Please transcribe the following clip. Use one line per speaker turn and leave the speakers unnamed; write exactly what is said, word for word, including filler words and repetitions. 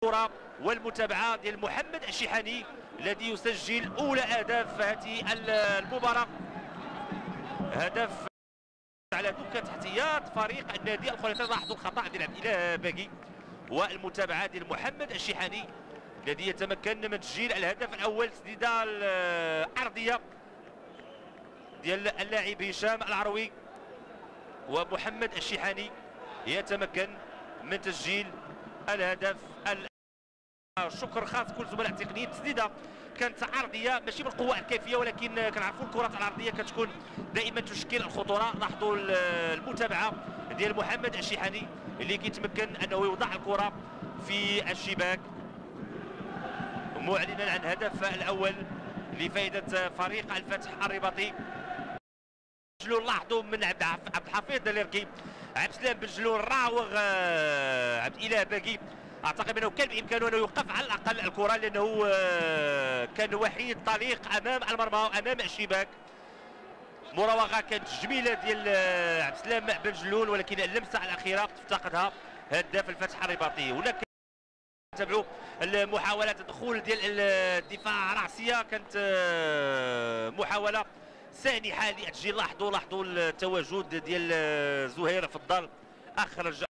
الكرة والمتابعة ديال محمد الشيحاني الذي يسجل أولى أهداف هذه المباراة. هدف على دكة احتياط فريق النادي الخليفي. لاحظوا الخطأ ديال عبد الاله باقي والمتابعة ديال محمد الشيحاني الذي يتمكن من تسجيل الهدف الأول. تسديدة العرضية ديال اللاعب هشام العروي ومحمد الشيحاني يتمكن من تسجيل الهدف. الشكر خاص كل زملاء التقنيين. تسديده كانت عرضيه ماشي بالقوه الكافيه، ولكن كنعرفوا الكرات العرضيه كتكون دائما تشكل الخطوره. لاحظوا المتابعه ديال محمد الشيحاني اللي كيتمكن انه يوضع الكره في الشباك معلنا عن هدف الاول لفائده فريق الفتح الرباطي. بنجلون لاحظوا من عبد الحفيظ دليركي، عبد السلام بنجلون، راوغ عبد الاله باقي. اعتقد انه كان بامكانه انه يوقف على الاقل الكره لانه كان وحيد طليق امام المرمى امام الشباك. مراوغه كانت جميله ديال عبد السلام بنجلون، ولكن اللمسه الاخيره افتقدها هداف الفتح الرباطي. هناك تابعوا المحاولات الدخول ديال الدفاع راسيه، كانت محاوله سانحه للتسجيل. لاحظوا لاحظوا التواجد ديال زهير فضل، اخرج